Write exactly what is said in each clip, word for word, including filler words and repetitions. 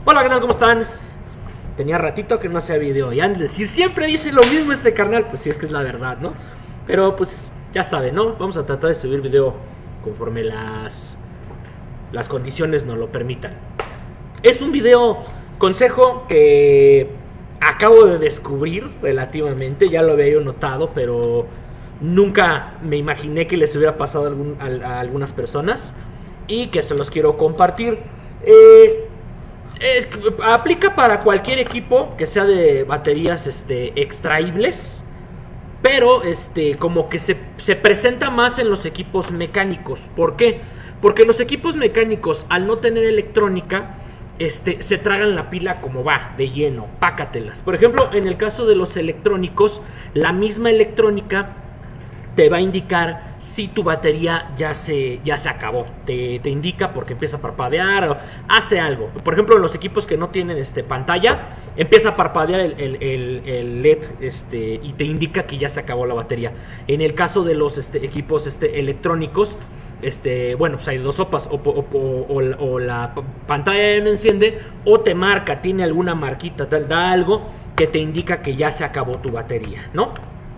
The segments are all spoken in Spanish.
Hola, ¿qué tal? ¿Cómo están? Tenía ratito que no hacía video. Y han de decir, siempre dice lo mismo este carnal. Pues sí, es que es la verdad, ¿no? Pero pues ya saben, ¿no? Vamos a tratar de subir video conforme las, las condiciones nos lo permitan. Es un video consejo que acabo de descubrir relativamente. Ya lo había yo notado, pero nunca me imaginé que les hubiera pasado a, algún, a, a algunas personas. Y que se los quiero compartir. Eh... Es, aplica para cualquier equipo que sea de baterías este, extraíbles, pero este, como que se, se presenta más en los equipos mecánicos. ¿Por qué? Porque los equipos mecánicos, al no tener electrónica, este, se tragan la pila como va, de lleno, pácatelas. Por ejemplo, en el caso de los electrónicos, la misma electrónica te va a indicar si tu batería ya se, ya se acabó. Te, te indica porque empieza a parpadear o hace algo. Por ejemplo, en los equipos que no tienen este, pantalla, empieza a parpadear el, el, el, el L E D este, y te indica que ya se acabó la batería. En el caso de los este, equipos este, electrónicos, este, bueno, pues hay dos sopas. O, o, o, o, o la pantalla ya no enciende, o te marca, tiene alguna marquita, tal, da algo que te indica que ya se acabó tu batería, ¿no?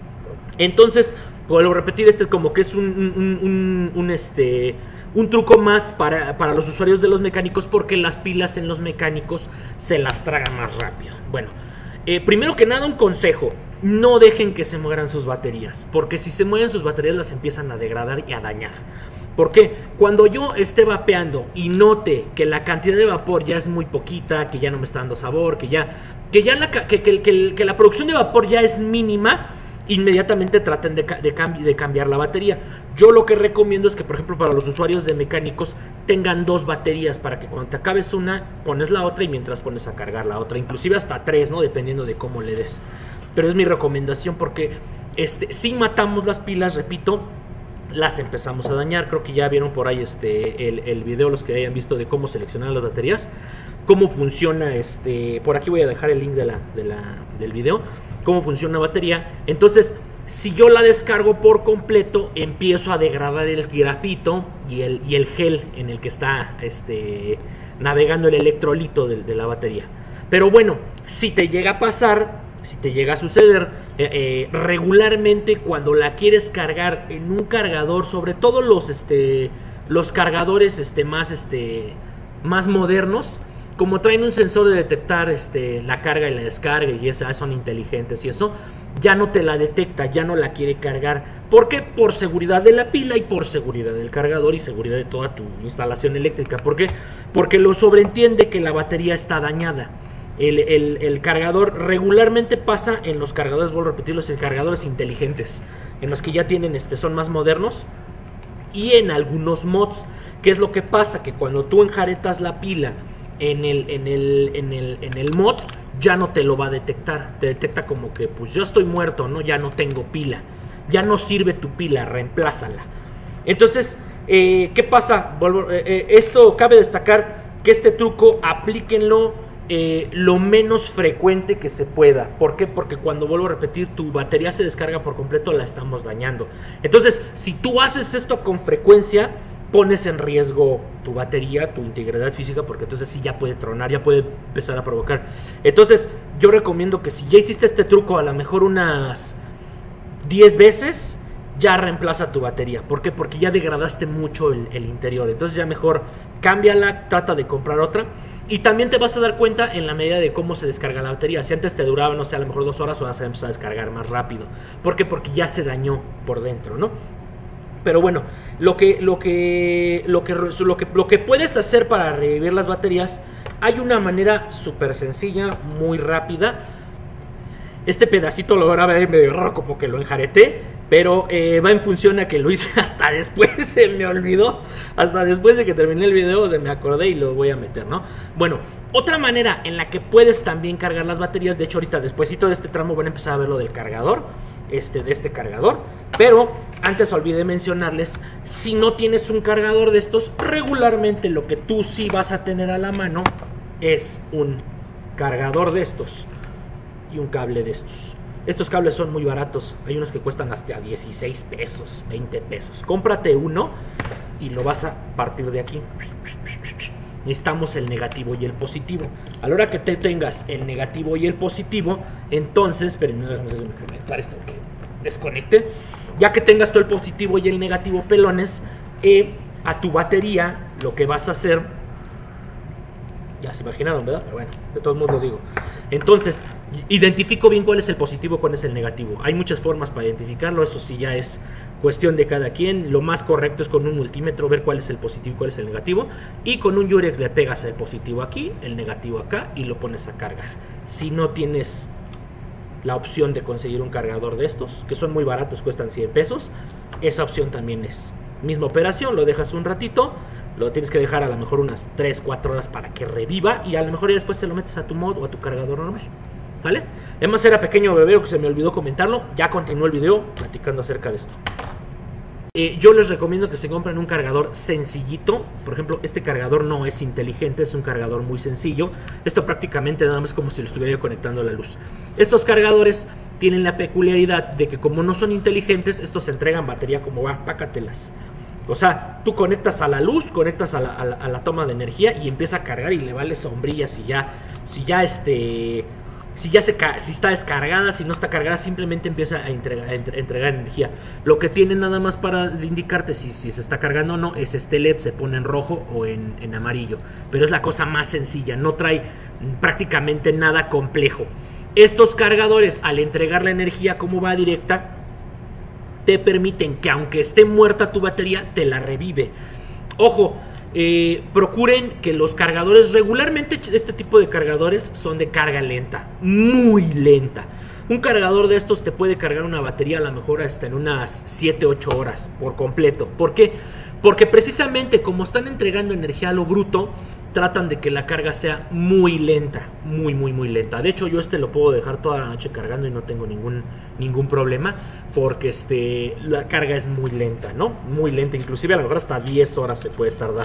Entonces, vuelvo a repetir, este es como que es un, un, un, un, este, un truco más para, para los usuarios de los mecánicos, porque las pilas en los mecánicos se las tragan más rápido. Bueno, eh, primero que nada un consejo, no dejen que se mueran sus baterías, porque si se mueren sus baterías las empiezan a degradar y a dañar. Porque cuando yo esté vapeando y note que la cantidad de vapor ya es muy poquita, que ya no me está dando sabor, que ya, que ya la, que, que, que, que la producción de vapor ya es mínima, inmediatamente traten de, de, cambi de cambiar la batería. Yo lo que recomiendo es que, por ejemplo, para los usuarios de mecánicos tengan dos baterías, para que cuando te acabes una, pones la otra y mientras pones a cargar la otra, inclusive hasta tres, ¿no? Dependiendo de cómo le des. Pero es mi recomendación, porque este, si matamos las pilas, repito, las empezamos a dañar. Creo que ya vieron por ahí este, el, el video, los que hayan visto, de cómo seleccionar las baterías, cómo funciona, este, por aquí voy a dejar el link de la, de la, del video, cómo funciona la batería. Entonces, si yo la descargo por completo, empiezo a degradar el grafito y el, y el gel en el que está este, navegando el electrolito de, de la batería. Pero bueno, si te llega a pasar, si te llega a suceder, eh, eh, regularmente cuando la quieres cargar en un cargador, sobre todo los, este, los cargadores este, más, este, más modernos, como traen un sensor de detectar este, la carga y la descarga, y esas son inteligentes y eso, ya no te la detecta, ya no la quiere cargar. ¿Por qué? Por seguridad de la pila y por seguridad del cargador y seguridad de toda tu instalación eléctrica. ¿Por qué? Porque lo sobreentiende que la batería está dañada. El, el, el cargador regularmente pasa en los cargadores, vuelvo a repetirlos, en cargadores inteligentes, en los que ya tienen, este, son más modernos, y en algunos mods. ¿Qué es lo que pasa? Que cuando tú enjaretas la pila En el, en, el, en, el, en el mod, ya no te lo va a detectar. Te detecta como que pues yo estoy muerto, ¿no? Ya no tengo pila, ya no sirve tu pila, reemplázala. Entonces, eh, ¿qué pasa? Volvo, eh, eh, esto cabe destacar que este truco aplíquenlo eh, lo menos frecuente que se pueda. ¿Por qué? Porque cuando, vuelvo a repetir, tu batería se descarga por completo, la estamos dañando. Entonces, si tú haces esto con frecuencia, pones en riesgo tu batería, tu integridad física, porque entonces sí ya puede tronar, ya puede empezar a provocar. Entonces yo recomiendo que si ya hiciste este truco a lo mejor unas diez veces, ya reemplaza tu batería. ¿Por qué? Porque ya degradaste mucho el, el interior. Entonces ya mejor cámbiala, trata de comprar otra. Y también te vas a dar cuenta en la medida de cómo se descarga la batería. Si antes te duraba, no sé, a lo mejor dos horas, ahora se va a empezar a descargar más rápido. ¿Por qué? Porque ya se dañó por dentro, ¿no? Pero bueno, lo que, lo, que, lo, que, lo, que, lo que puedes hacer para revivir las baterías, hay una manera súper sencilla, muy rápida. Este pedacito lo van a ver medio raro, como que lo enjareté, pero eh, va en función a que lo hice hasta después, se me olvidó. Hasta después de que terminé el video se me acordé y lo voy a meter, ¿no? Bueno, otra manera en la que puedes también cargar las baterías, de hecho ahorita despuesito de este tramo van a empezar a ver lo del cargador. Este, de este cargador, pero antes olvidé mencionarles, si no tienes un cargador de estos, regularmente lo que tú sí vas a tener a la mano es un cargador de estos y un cable de estos. Estos cables son muy baratos, hay unos que cuestan hasta dieciséis pesos, veinte pesos. Cómprate uno y lo vas a partir de aquí, necesitamos el negativo y el positivo. A la hora que te tengas el negativo y el positivo, entonces, esperen, déjame incrementar esto que desconecte. Ya que tengas tú el positivo y el negativo, pelones, eh, a tu batería lo que vas a hacer, ya se imaginaron, ¿verdad? Pero bueno, de todos modos lo digo. Entonces, identifico bien cuál es el positivo, cuál es el negativo. Hay muchas formas para identificarlo, eso sí ya es cuestión de cada quien. Lo más correcto es con un multímetro ver cuál es el positivo y cuál es el negativo. Y con un Yurex le pegas el positivo aquí, el negativo acá y lo pones a cargar. Si no tienes la opción de conseguir un cargador de estos, que son muy baratos, cuestan cien pesos, esa opción también es misma operación, lo dejas un ratito, lo tienes que dejar a lo mejor unas tres, cuatro horas para que reviva y a lo mejor ya después se lo metes a tu mod o a tu cargador normal, ¿sale? Además era pequeño bebé, que se me olvidó comentarlo, ya continuó el video platicando acerca de esto. Eh, yo les recomiendo que se compren un cargador sencillito. Por ejemplo, este cargador no es inteligente, es un cargador muy sencillo. Esto prácticamente nada más como si lo estuviera yo conectando a la luz. Estos cargadores tienen la peculiaridad de que como no son inteligentes, estos se entregan batería como va, pácatelas. O sea, tú conectas a la luz, conectas a la, a la, a la toma de energía y empieza a cargar y le vale sombrilla si ya, si ya este... Si ya se si está descargada, si no está cargada, simplemente empieza a entregar, a entregar energía. Lo que tiene nada más para indicarte si, si se está cargando o no es este L E D, se pone en rojo o en, en amarillo. Pero es la cosa más sencilla, no trae prácticamente nada complejo. Estos cargadores, al entregar la energía como va directa, te permiten que aunque esté muerta tu batería, te la revive. Ojo. Eh, procuren que los cargadores, regularmente este tipo de cargadores son de carga lenta, muy lenta. Un cargador de estos te puede cargar una batería a lo mejor hasta en unas siete ocho horas por completo. ¿Por qué? Porque precisamente como están entregando energía a lo bruto, tratan de que la carga sea muy lenta, muy muy muy lenta. De hecho yo este lo puedo dejar toda la noche cargando y no tengo ningún, ningún problema, porque este, la carga es muy lenta, ¿no? Muy lenta, inclusive a lo mejor hasta diez horas se puede tardar.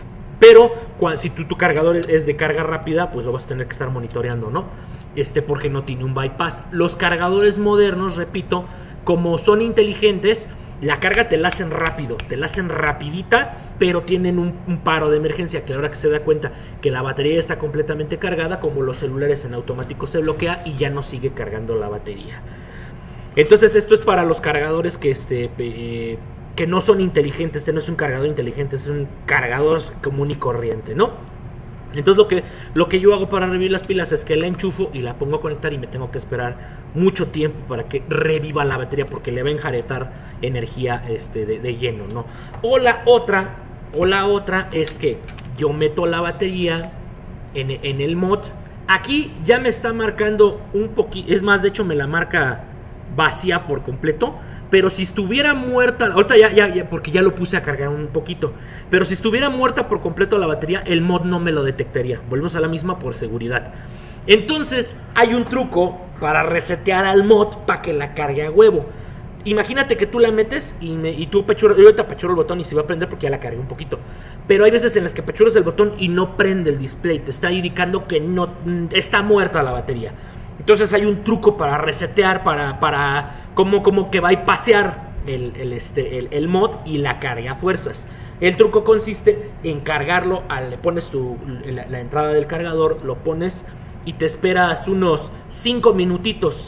Pero cuando, si tu, tu cargador es de carga rápida, pues lo vas a tener que estar monitoreando, ¿no? Este, porque no tiene un bypass. Los cargadores modernos, repito, como son inteligentes, la carga te la hacen rápido, te la hacen rapidita, pero tienen un, un paro de emergencia que a la hora que se da cuenta que la batería está completamente cargada, como los celulares en automático se bloquea y ya no sigue cargando la batería. Entonces esto es para los cargadores que, este, eh, que no son inteligentes. Este no es un cargador inteligente, es un cargador común y corriente, ¿no? Entonces lo que, lo que yo hago para revivir las pilas es que la enchufo y la pongo a conectar y me tengo que esperar mucho tiempo para que reviva la batería, porque le va a enjaretar energía este, de, de lleno, ¿no? O la otra, o la otra es que yo meto la batería en, en el mod. Aquí ya me está marcando un poquito, es más, de hecho me la marca vacía por completo. Pero si estuviera muerta, ahorita ya, ya, ya, porque ya lo puse a cargar un poquito. Pero si estuviera muerta por completo la batería, el mod no me lo detectaría. Volvemos a la misma por seguridad. Entonces, hay un truco para resetear al mod para que la cargue a huevo. Imagínate que tú la metes y, me, y tú apechuras, yo ahorita apachuro el botón y se va a prender porque ya la cargué un poquito. Pero hay veces en las que apechuras el botón y no prende el display. Te está indicando que no está muerta la batería. Entonces hay un truco para resetear, para, para como, como que va a pasear el, el, este, el, el mod y la carga a fuerzas. El truco consiste en cargarlo, al, le pones tu, la, la entrada del cargador, lo pones y te esperas unos cinco minutitos.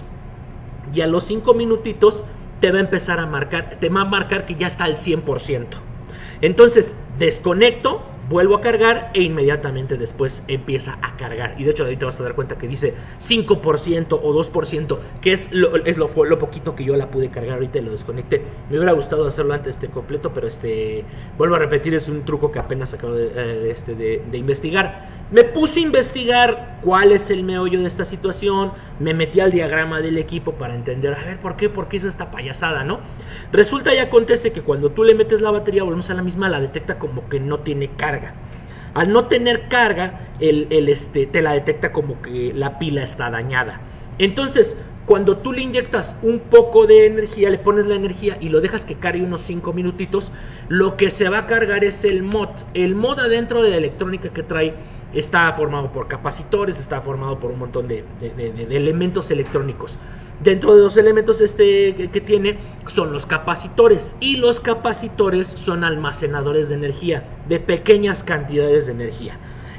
Y a los cinco minutitos te va a empezar a marcar, te va a marcar que ya está al cien por ciento. Entonces desconecto, vuelvo a cargar e inmediatamente después empieza a cargar. Y de hecho ahorita te vas a dar cuenta que dice cinco por ciento o dos por ciento, que es lo, es lo, lo poquito que yo la pude cargar. Ahorita lo desconecté. Me hubiera gustado hacerlo antes este completo, pero este vuelvo a repetir, es un truco que apenas acabo de, de, este, de, de investigar. Me puse a investigar cuál es el meollo de esta situación. Me metí al diagrama del equipo para entender, a ver, ¿por qué? ¿Por qué hizo esta payasada, no? Resulta y acontece que cuando tú le metes la batería, volvemos a la misma, la detecta como que no tiene carga. Al no tener carga, el, el este, te la detecta como que la pila está dañada. Entonces, cuando tú le inyectas un poco de energía, le pones la energía y lo dejas que cargue unos cinco minutitos, lo que se va a cargar es el mod. El mod adentro de la electrónica que trae está formado por capacitores, está formado por un montón de, de, de, de elementos electrónicos. Dentro de los elementos este que, que tiene son los capacitores, y los capacitores son almacenadores de energía, de pequeñas cantidades de energía.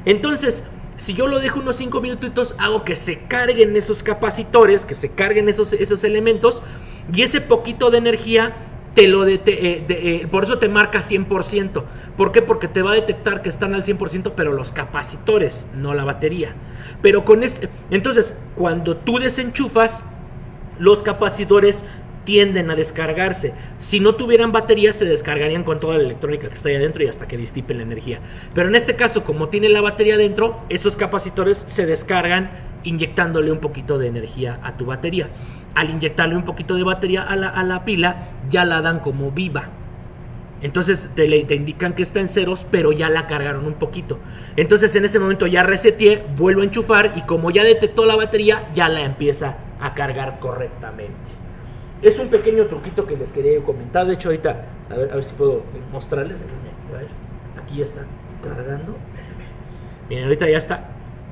Entonces, si yo lo dejo unos cinco minutitos, hago que se carguen esos capacitores, que se carguen esos, esos elementos, y ese poquito de energía te lo de, eh, de, eh, por eso te marca cien por ciento. ¿Por qué? Porque te va a detectar que están al cien por ciento, pero los capacitores, no la batería. Pero con ese, entonces, cuando tú desenchufas, los capacitores tienden a descargarse. Si no tuvieran baterías, se descargarían con toda la electrónica que está ahí adentro y hasta que disipen la energía. Pero en este caso, como tiene la batería adentro, esos capacitores se descargan inyectándole un poquito de energía a tu batería. Al inyectarle un poquito de batería a la, a la pila, ya la dan como viva. Entonces te, le, te indican que está en ceros, pero ya la cargaron un poquito. Entonces en ese momento ya reseteé, vuelvo a enchufar y como ya detectó la batería, ya la empieza a cargar correctamente. Es un pequeño truquito que les quería comentar. De hecho, ahorita, a ver, a ver si puedo mostrarles. A ver, aquí ya está cargando. Miren, ahorita ya está.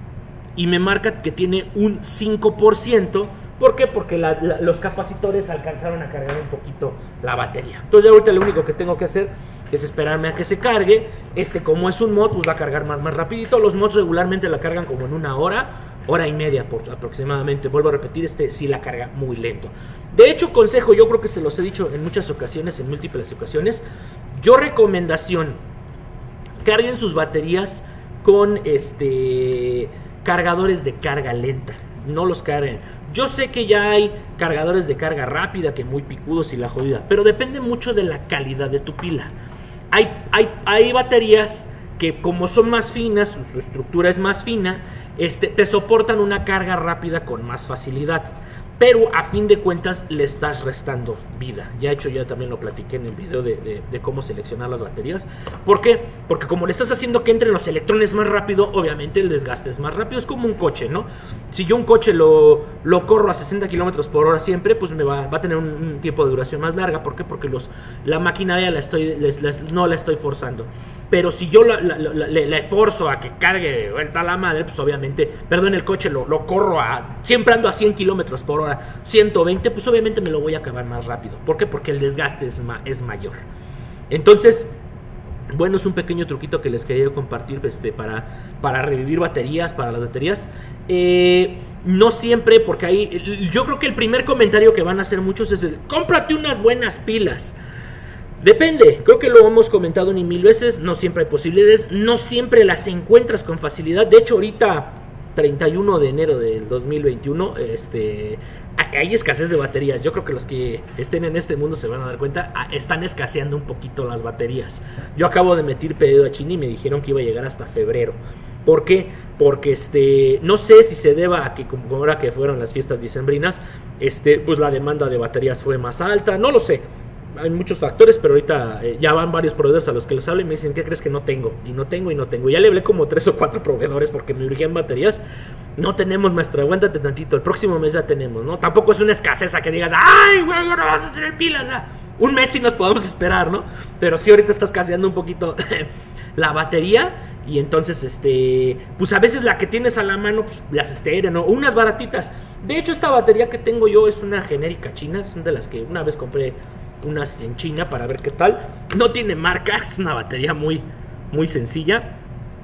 Y me marca que tiene un cinco por ciento. ¿Por qué? Porque la, la, los capacitores alcanzaron a cargar un poquito la batería. Entonces, ahorita lo único que tengo que hacer es esperarme a que se cargue. Este, como es un mod, pues va a cargar más, más rapidito. Los mods regularmente la cargan como en una hora. Hora y media por aproximadamente. Vuelvo a repetir, este sí la carga muy lento. De hecho, consejo, yo creo que se los he dicho en muchas ocasiones, en múltiples ocasiones. Yo recomendación, carguen sus baterías con este cargadores de carga lenta. No los carguen. Yo sé que ya hay cargadores de carga rápida, que muy picudos y la jodida, pero depende mucho de la calidad de tu pila. Hay, hay, hay baterías que como son más finas, su, su estructura es más fina, este, te soportan una carga rápida con más facilidad. Pero a fin de cuentas le estás restando vida. Ya he hecho, ya también lo platiqué en el video de, de, de cómo seleccionar las baterías. ¿Por qué? Porque como le estás haciendo que entren los electrones más rápido, obviamente el desgaste es más rápido. Es como un coche, ¿no? Si yo un coche lo, lo corro a sesenta kilómetros por hora siempre, pues me va, va a tener un, un tiempo de duración más larga. ¿Por qué? Porque los, la maquinaria la estoy, les, les, no la estoy forzando. Pero si yo la, la, la, le, le forzo a que cargue vuelta a la madre, pues obviamente, perdón, el coche lo, lo corro a, siempre ando a cien kilómetros por hora, ciento veinte, pues obviamente me lo voy a acabar más rápido. ¿Por qué? Porque el desgaste es, ma, es mayor. Entonces, bueno, es un pequeño truquito que les quería compartir este, para, para revivir baterías, para las baterías. Eh, no siempre, porque ahí, yo creo que el primer comentario que van a hacer muchos es el, cómprate unas buenas pilas. Depende, creo que lo hemos comentado ni mil veces, no siempre hay posibilidades, no siempre las encuentras con facilidad. De hecho, ahorita, treinta y uno de enero del dos mil veintiuno, este, hay escasez de baterías. Yo creo que los que estén en este mundo se van a dar cuenta, están escaseando un poquito las baterías. Yo acabo de meter pedido a China y me dijeron que iba a llegar hasta febrero. ¿Por qué? Porque este, no sé si se deba a que como ahora que fueron las fiestas dicembrinas, este, pues la demanda de baterías fue más alta, no lo sé. Hay muchos factores, pero ahorita eh, ya van varios proveedores a los que les hablo y me dicen, ¿qué crees que no tengo? Y no tengo y no tengo. Ya le hablé como tres o cuatro proveedores porque me urgían baterías. No tenemos, maestro, aguántate tantito. El próximo mes ya tenemos, ¿no? Tampoco es una escasez a que digas, ¡ay, güey, no vas a tener pilas! ¿No? Un mes sí nos podemos esperar, ¿no? Pero sí ahorita está escaseando un poquito la batería. Y entonces, este, pues a veces la que tienes a la mano, pues las estéreo, ¿no? Unas baratitas. De hecho, esta batería que tengo yo es una genérica china. Son de las que una vez compré unas en China para ver qué tal. No tiene marca, es una batería muy, muy sencilla.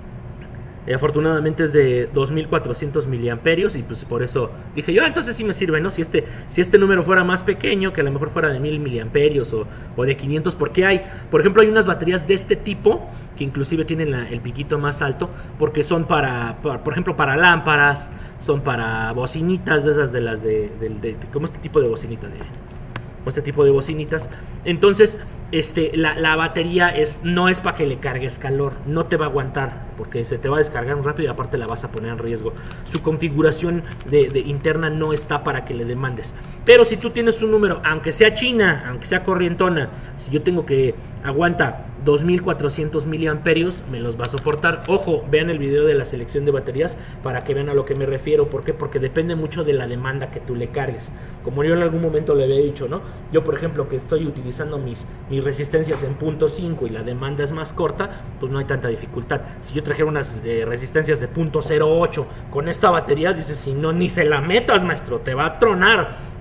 Eh, afortunadamente es de dos mil cuatrocientos miliamperios y pues por eso dije yo, ah, entonces sí me sirve, ¿no? Si este, si este número fuera más pequeño, que a lo mejor fuera de mil miliamperios o, o de quinientos, porque hay, por ejemplo, hay unas baterías de este tipo que inclusive tienen la, el piquito más alto, porque son para, para, por ejemplo, para lámparas, son para bocinitas de esas de las de, de, de, de como este tipo de bocinitas, de, este tipo de bocinitas. Entonces este, la, la batería es, no es para que le cargues calor, no te va a aguantar porque se te va a descargar muy rápido y aparte la vas a poner en riesgo. Su configuración de, de interna no está para que le demandes. Pero si tú tienes un número, aunque sea china, aunque sea corrientona, si yo tengo que aguanta dos mil cuatrocientos miliamperios, me los va a soportar. Ojo, vean el video de la selección de baterías para que vean a lo que me refiero. ¿Por qué? Porque depende mucho de la demanda que tú le cargues. Como yo en algún momento le había dicho, ¿no? Yo, por ejemplo, que estoy utilizando mis, mis resistencias en punto cinco y la demanda es más corta, pues no hay tanta dificultad. Si yo trajera unas eh, resistencias de punto cero ocho con esta batería, dices, si no, ni se la metas, maestro, te va a tronar.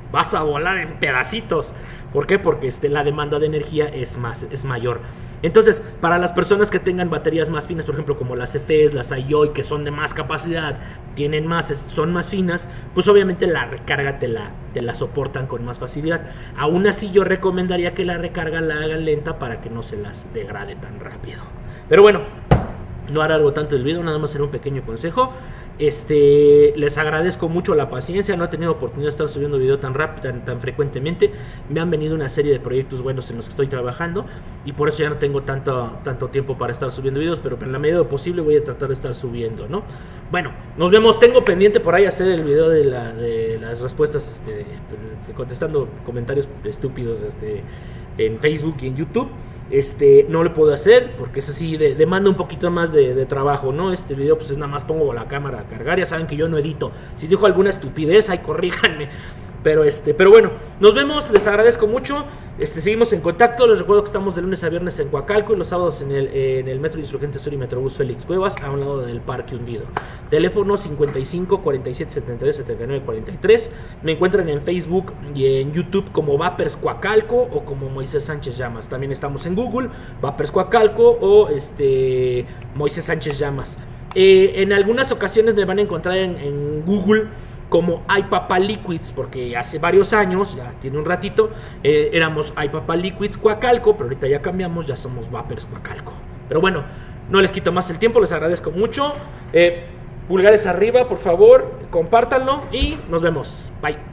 vas a volar en pedacitos. ¿Por qué? Porque este, la demanda de energía es, más, es mayor. Entonces, para las personas que tengan baterías más finas, por ejemplo, como las C F Es, las I O I, que son de más capacidad, tienen más, son más finas, pues obviamente la recarga te la, te la soportan con más facilidad. Aún así, yo recomendaría que la recarga la hagan lenta para que no se las degrade tan rápido. Pero bueno, no alargo tanto el video, nada más será un pequeño consejo. Este, les agradezco mucho la paciencia, no he tenido oportunidad de estar subiendo video tan rápido, tan, tan frecuentemente. Me han venido una serie de proyectos buenos en los que estoy trabajando y por eso ya no tengo tanto, tanto tiempo para estar subiendo videos, pero en la medida de lo posible voy a tratar de estar subiendo, ¿no? Bueno, nos vemos. Tengo pendiente por ahí hacer el video de, la, de las respuestas, este, de, de, contestando comentarios estúpidos este, en Facebook y en YouTube. Este, no lo puedo hacer porque es así, de, demanda un poquito más de, de trabajo, ¿no? Este video pues es nada más pongo la cámara a cargar, ya saben que yo no edito. Si dijo alguna estupidez, ahí corríjanme. Pero este, pero bueno, nos vemos, les agradezco mucho. Este, seguimos en contacto. Les recuerdo que estamos de lunes a viernes en Coacalco y los sábados en el, en el Metro Insurgente Sur y Metrobús Félix Cuevas, a un lado del Parque Hundido. Teléfono cincuenta y cinco, cuarenta y siete, setenta y dos, setenta y nueve, cuarenta y tres. Me encuentran en Facebook y en YouTube como Vapers Coacalco o como Moisés Sánchez Llamas. También estamos en Google, Vapers Coacalco o este, Moisés Sánchez Llamas. Eh, en algunas ocasiones me van a encontrar en, en Google como iPapa Liquids, porque hace varios años, ya tiene un ratito, eh, éramos iPapa Liquids Coacalco, pero ahorita ya cambiamos, ya somos Vapers Coacalco. Pero bueno, no les quito más el tiempo, les agradezco mucho. Eh, pulgares arriba, por favor, compártanlo y nos vemos. Bye.